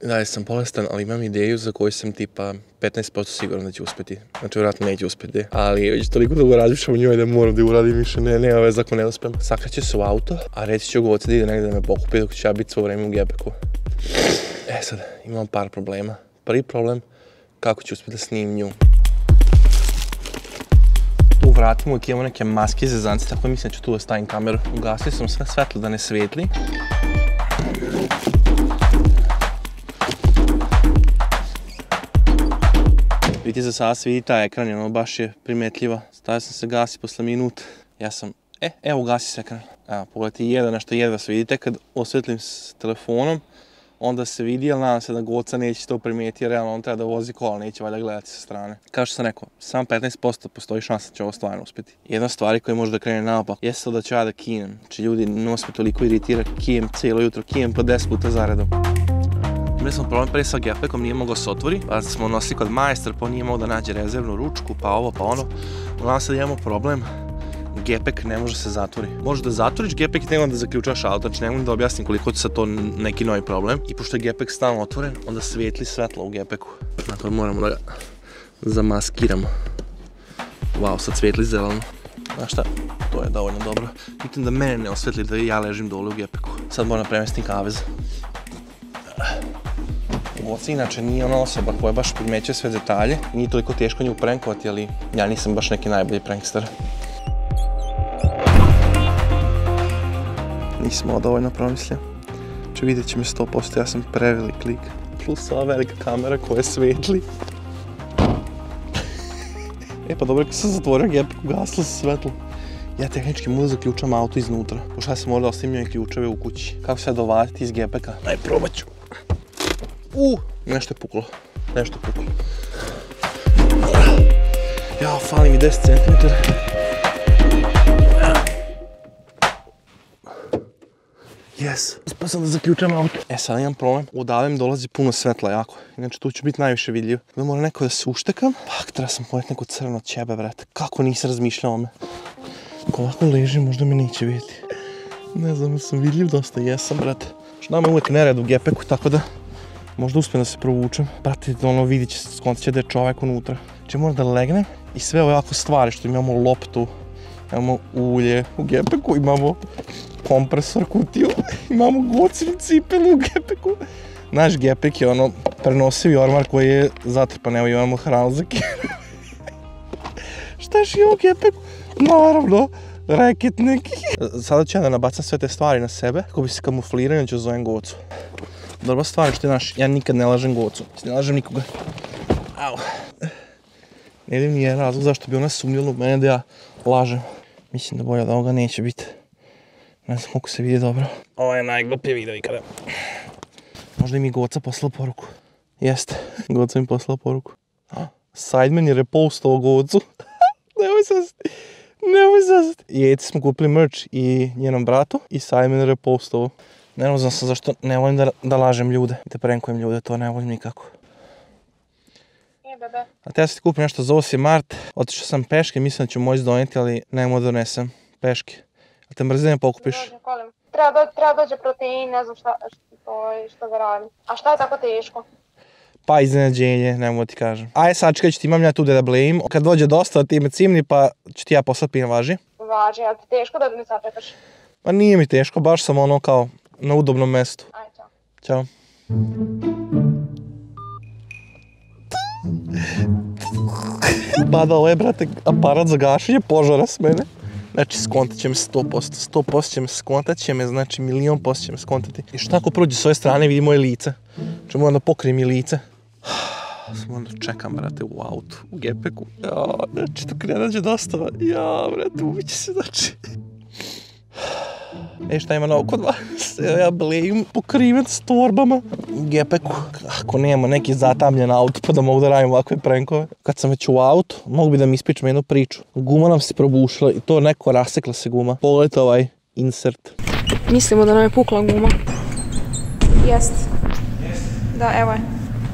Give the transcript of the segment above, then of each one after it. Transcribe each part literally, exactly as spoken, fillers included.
Da, sam bolestan, ali imam ideju za koju sam tipa petnaest posto siguran da će uspeti. Znači, vjerojatno neće uspeti. Ali već toliko dugo razmišljam o njoj da moram da ju uradim više. Ne, nema veze ako ne uspem. Sakreće se u auto, a reći ću Goci da ide negdje da me pokupi dok ću ja biti svo vreme u gepeku. E sad, imam par problema. Prvi problem, kako ću uspjeti da snimim nju. Tu u vratima uvijek imamo neke maske zezance, tako mislim da ću tu da stavim kameru. Ugasio sam sve svetlo da ne svetli. Vidite, za sada se vidi taj ekran, ono baš je primetljiva. Stavio sam se gasi posle minut. Ja sam, e, evo ugasi se ekran. Evo, pogledajte jedva, nešto jedva se vidite. Kad osvetlim s telefonom, onda se vidi, ali nadam se da Goca neće to primetiti, jer realno on treba da vozi kola, neće valjda gledati sa strane. Kao što sam rekao, samo petnaest posto postoji šansa da će ovo stvarno uspjeti. Jedna stvar koja može da krene naopak jeste da ću ja da kinem. Znači ljudi, nos me toliko iritira, kijem cijelo jutro, kijem po deset puta zaredom. Imali smo problem prije sa gepekom, nije mogao se otvori, pa smo nosili kod majstora, pa on nije mogao da nađe rezervnu ručku, pa ovo, pa ono. Uglavnom sad imamo problem, gepek ne može se zatvori. Možeš da zatvoriš gepek i ne da zaključaš auto, znači ne mogu da objasnim koliko je sad to neki novi problem. I pošto je gepek stalno otvoren, onda svijetli svetlo u gepeku. Dakle, moramo da ga zamaskiramo. Wow, sad svijetli zeleno. Znaš šta, to je dovoljno dobro. Pitam da mene ne osvetli da ja ležim dole u gepeku. Sad moram premestiti kavez. Goca inače nije ona osoba koja baš primećuje sve detalje. Nije toliko teško nju prankovati, ali ja nisam baš neki najbolji prankster. Nisam ovo dovoljno promislio. Če vidjet će me sto posto, ja sam prevelik lik. Plus ova velika kamera koja svetli. E pa dobro, kad sam zatvorio gepek, ugasilo se svetlo. Ja tehnički mogu zaključam auto iznutra. Pošto ja sam morao da ostavim njoj ključeve u kući. Kako se dovaditi iz gepeka? Aj, probat ću. Uuu, nešto je puklo. Nešto je puklo. Jao, fali mi deset centimetara. Jes, uspio sam da zaključam auto. E, sad imam problem. Odavde mi dolazi puno svetla jako. Inače, tu ću biti najviše vidljiv. Da mora neko da se uštekam. Pak, treba sam pojeti neko crno ćebe, brate. Kako nisam razmišljao o me. Ako ovako ležim, možda me neće vidjeti. Ne znam, sam vidljiv dosta, jesam, brate. Što nama je uvijek nered u gepeku, tako da možda uspijem da se provučem. Brate, ono vidit će, skontat će da je čovjek unutra. Če moram da legnem i sve ove ovako stvari što imamo loptu, imamo ulje u gepeku, imamo kompresor kutiju, imamo Gocinu cipelu u gepeku. Naš gepek je ono prenosivi ormar koji je zatrpan, evo imamo hranu za keru. Šta još je u gepeku? Naravno, reket neki. Sada ću ja da nabacam sve te stvari na sebe, kako bi se kamuflirao i ću zovem Gocu. Dobra stvar je što je naš, ja nikad ne lažem Gocu, ne lažem nikoga. Au. Ne vidim nijedan razlog zašto bi ona sumnjala u mene da ja lažem. Mislim da bolje od ovoga neće biti. Ne znam koliko se vidi dobro. Ovo je najglupije video ikada. Možda i mi Goca poslao poruku. Jeste, Goca mi poslao poruku. Sideman je repostovao Gocu. Nemoj sasati. Nemoj sasati. I Eti smo kupili merch i njenom bratu i Sideman je repostovao. Nervozan sam zašto ne volim da, da lažem ljude. Da prankujem ljude, to ne volim nikako. Je, bebe. A te ja sam ti kupio nešto za osmi mart. Otišao sam peške, mislim da ću moći donijeti, ali ne mogu da donesem peške. A te mrzi da me pokupiš? Treba, do, treba dođe protein, ne znam šta, šta, šta da radim. A šta je tako teško? Pa iznenađenje, ne mogu ti kažem. Aj sad čekaj, ću ti imam ja tu da blejim. Kad dođe dosta ti me cimni pa ću ti ja poslat pijem, važi? Važi, a ti teško da mi sačekaš? Pa nije mi teško, baš sam ono kao na udobnom mjestu. Aj, čao. Ćao. Bada, ovo je, brate, aparat za gašenje požara s mene. Znači, skontat će me sto posto, sto posto će me skontat će me, znači milion posto će me skontati. I šta ako prođe s ove strane, vidi moje lice. Znači, moram da pokrijem i lice. Samo onda čekam, brate, u autu, u gepeku. Ja, znači, dok ne nađe dostava. Ja, brate, ubiće se, znači. E, šta ima novo kod vas? Ja blejim pokriven s torbama u gepeku. Ako nema neki zatamljen auto pa da mogu da radim ovakve prankove. Kad sam već u autu, mogu bi da mi ispričam jednu priču. Guma nam se probušila i to neko rasekla se guma. Pogledajte ovaj insert. Mislimo da nam je pukla guma. Jest. Da, evo je.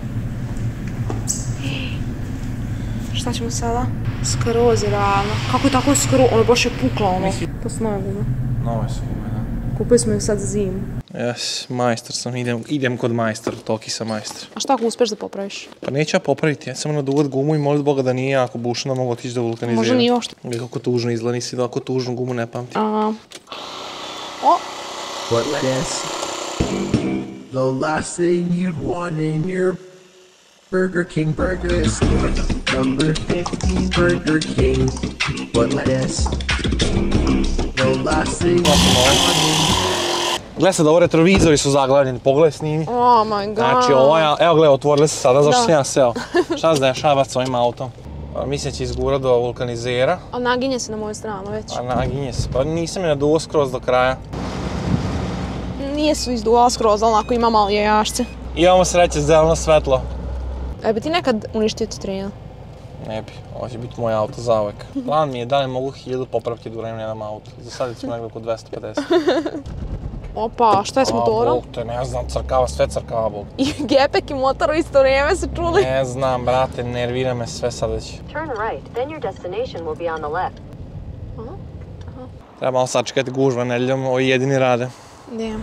Šta ćemo sada? Skroz je realno. Kako je tako skroz? Ono baš je pukla ono. To su nove gume. Nove su gume, da. Kupili smo ih sad za zimu. Jes, majstor sam, idem, idem kod majstora, toki sam majstor. A šta ako uspeš da popraviš? Pa neću ja popraviti, ja samo naduvat gumu i molit Boga da nije jako bušna, mogu otići da vulkanizira. Možda nije ošto. Kako tužno izgleda, nisi da ako tužnu gumu ne pamti. A... O! But this, the last thing you'd want in your Burger King burger is number fifteen Burger King. But this, the last thing you'd want in... Gle sad, ovo retrovizori su zaglavljeni, pogledaj snimi. Oh my god. Znači ovo, evo gle, otvorile se sada, zašto sam ja seo. Šta se dešava s ovim autom? Mislim će izgurat do vulkanizera. A naginje se na moju stranu već. A naginje se, pa nisam je naduo skroz do kraja. Nije su izduvao skroz, ali onako ima malo jajašce. Imamo sreće, zeleno svetlo. E bi ti nekad uništio Citroena? Ne bi, ovo će biti moj auto zauvek. Plan mi je da li mogu hiljadu popravke da uradim na jednom autu. Za sad ćemo negdje oko dvesta pedeset. Opa, šta je s motorom? A, Bog te, ne znam, crkava, sve crkava, Bog. I gepek i motor u isto vrijeme se čuli. Ne znam, brate, nervira me sve sad već. Turn right, then your destination will be on the left. Treba malo sačekati gužva nedeljom, ovi jedini rade. Nijem.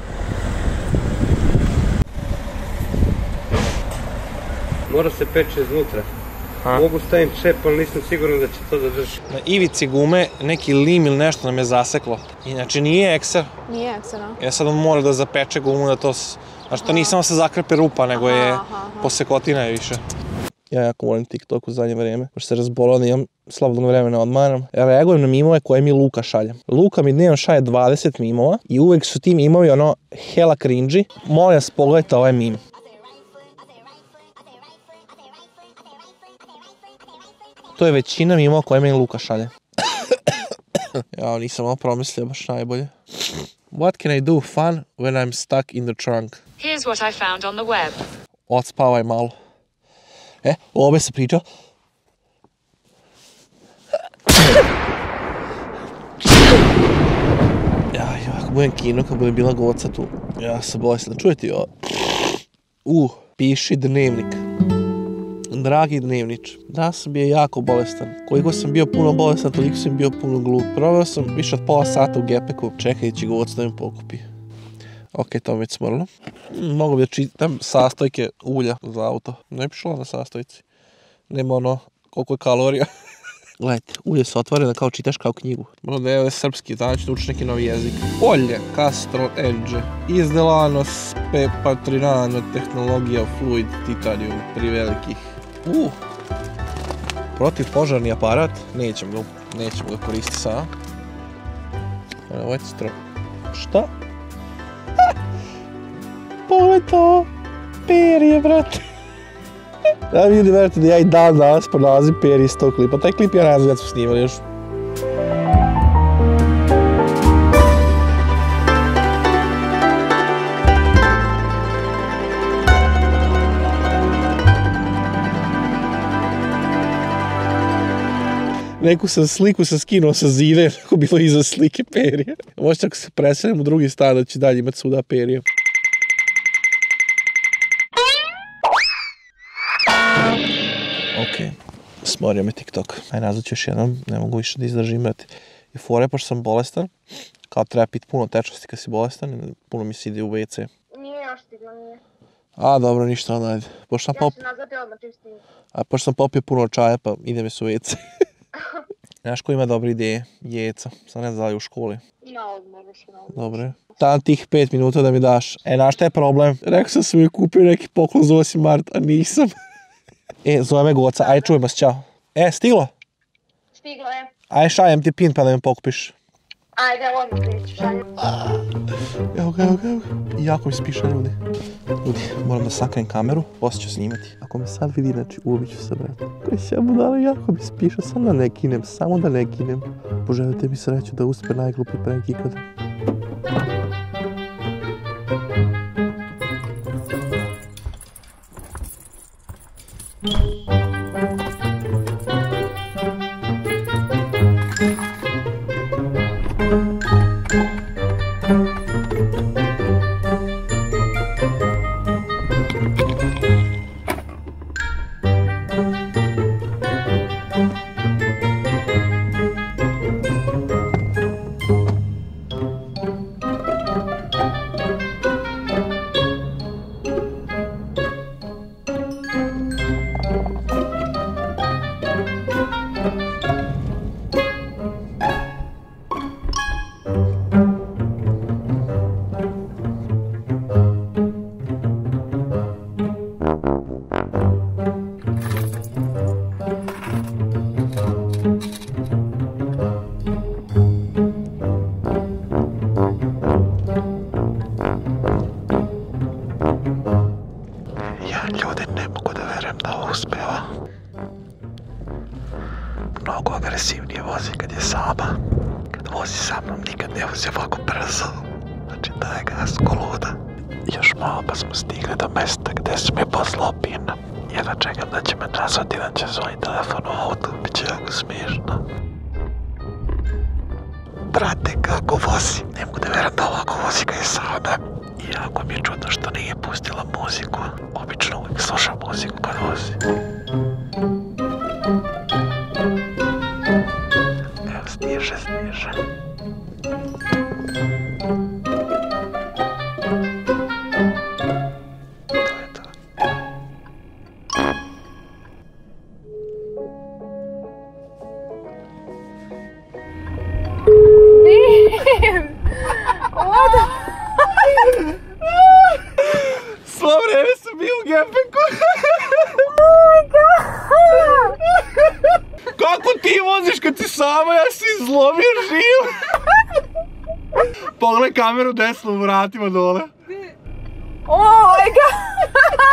Mora se peče iznutra. Mogu stavim čep, ali nisam siguran da će to da drži. Na ivici gume neki lim ili nešto nam je zaseklo. Inače nije ekser. Nije ekser, a? Ja sad on mora da zapeče gumu da to... Znači to nisam se zakrpe rupa, nego je posekotina je više. Ja jako volim TikTok u zadnje vrijeme, pošto se razbolao da imam slobodnog vremena odmaram. Ja reagujem na mimove koje mi Luka šalje. Luka mi dnevno šalje dvadeset mimova i uvek su ti mimovi ono hella cringy. Molim vas, pogledajte ovaj mim. To je većina mimova koje meni Luka šalje. Ja nisam malo promislio baš najbolje. What can I do fun when I'm stuck in the trunk? Here's what I found on the web. Odspavaj malo. E, ove se priča. Ja, ja, ako budem kino, kad budem bila goca tu, ja sam bolestan. Da čujete ovo? Uh, piši dnevnik. Dragi dnevnič, da sam bio jako bolestan. Koliko sam bio puno bolestan, toliko sam bio puno glup. Proveo sam više od pola sata u gepeku, čekajući govac da mi pokupi. Ok, to mi već smrlo. Mogu bi da čitam sastojke ulja za auto. Ne pišla na sastojci. Nema ono koliko je kalorija. Gledajte, ulje se otvore da kao čitaš kao knjigu. Malo da je srpski, znači da učiš neki novi jezik. Olje, Castro Edge. Izdelano s Pepatrinano tehnologija fluid titanium pri velikih. Uh, protivpožarni aparat. Nećem ga, nećem ga koristiti sada. Ovo je stro... Šta? Pogledaj to! Perje, brate! Da vi ljudi verujete da ja i dan danas pronalazim perje iz tog klipa. Taj klip ja ne znam kad smo snimali još. Neku sam sliku sam skinuo sa zide, neko bilo iza slike perje. Možda ako se preselimo u drugi stan da će dalje imati svuda perje. Ok, smorio me TikTok. Aj nazvat ću još jednom, ne mogu više da izdržim, brate. I fore, pošto sam bolestan, kao treba piti puno tečnosti kad si bolestan, puno mi se ide u ve ce. Nije još stigla, nije. A, dobro, ništa, onda ajde. Pošto sam Ja pop... ću nazvati odmah čim stigla. A pošto sam popio puno čaja, pa ide mi se u ve ce. Znaš ko ima dobre ideje? Jeca. Sad ne znam da li u školi. Na odmoru što na odmoru. Dobre. Tam tih pet minuta da mi daš. E, znaš šta je problem? Rekao sam sam mi kupio neki poklon za osmi mart, a nisam. E, zove me Goca, aj čujemo se, čao. E, stiglo? Stiglo je. Aj šaljem ti pin pa da mi pokupiš. Ajde, odmah ti ću šaljem. Evo ga, evo ga, evo ga. Jako mi spiša, ljudi. Ljudi, moram da sakrenem kameru, poslije ću snimati. Ako me sad vidi, znači ubit ću se, brate. Koji se ja budala, jako mi spiša, samo da ne kinem, samo da ne kinem. Poželite mi sreću da uspe najglupi prank ikada. Mnogo agresivnije vozi kad je sama. Kad vozi sa mnom nikad ne vozi ovako brzo. Znači daje gas ko luda. Još malo pa smo stigli do mesta gde su me poslao pin. Jedva čekam da će me nazvati, da će zvoni telefon u autu. Biće jako smiješno. Brate, kako vozi? Ne mogu da veram da ovako vozi kad je sama. I jako mi je čudno što nije pustila muziku. Obično uvijek slušam muziku kad vozi. Evo, stiže, stiže. To je to. Svo vreme sam bio u Gepeku. Kako ti voziš kad si sama, ja si izlomio živ. Pogledaj kameru desno u vratima dole. Oh my god!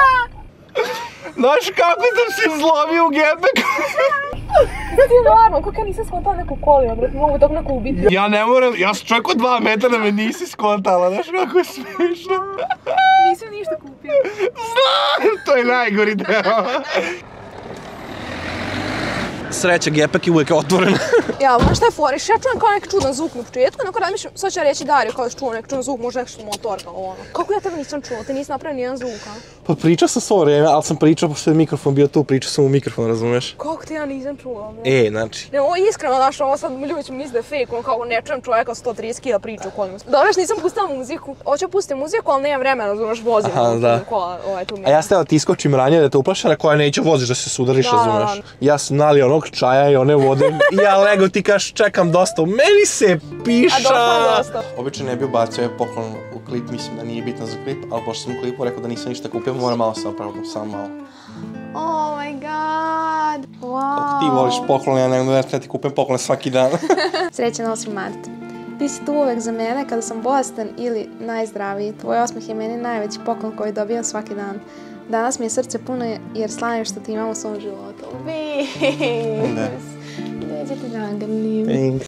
Znaš kako sam se izlomio u Gepeku? Ti je normalno, kako ja nisam skontala neku kolima, brate, mogu tako neko ubiti. Ja ne moram, ja sam čovjek od dva metra da me nisi skontala, znaš kako je smiješno. Nisam ništa kupila. Znam, to je najgori deo. Sreća, Gepek je uvijek otvoren. Ja, znaš šta je foriš? Ja čujem kao neki čudan zvuk na početku, onako razmišljam, sad ću ja reći Dario kao da čuo neki čudan zvuk, možda nešto motor kao ono. Kako ja tebe nisam čula, ti nisi napravio nijedan zvuk, a? Pa pričao sam svo vrijeme, ali sam pričao pošto je mikrofon bio tu, pričao sam u mikrofon, razumeš? Kako ti ja nisam čula, bre? E, znači. Ne, ovo je iskreno, znaš, ovo sad ljudi će mi misli da je fake, ono kao ne čujem čovjeka sto trideset kila priča u kolima. Dobro, još nisam pustila muziku. Hoću pustiti muziku, ali nemam vremena, razumeš, vozim. Aha, da. Kola, ovaj, tu mi A ja ste da ti iskočim ranije da te uplašam, rekao ja neću voziš da se sudariš, Da, razumeš? da. Ja sam nalio onog čaja i one vode i ja lego ti kažeš čekam dosta, meni se piša! A dosta, dosta. Obično ne bi ubacio ovaj poklon u klip, mislim da nije bitno za klip, ali pošto sam u klipu rekao da nisam ništa kupio, moram malo se opravdam, samo malo. Oh my god! Wow! Kako ti voliš poklon, ja ne mogu da ti kupim poklon svaki dan. Srećan osmi mart. Ti si tu uvek za mene kada sam bolestan ili najzdraviji. Tvoj osmeh je meni najveći poklon koji dobijam svaki dan. Danas mi je srce puno jer slavim što ti imam u svom životu. Bis! Da. Neće ti nagrnim. Thanks.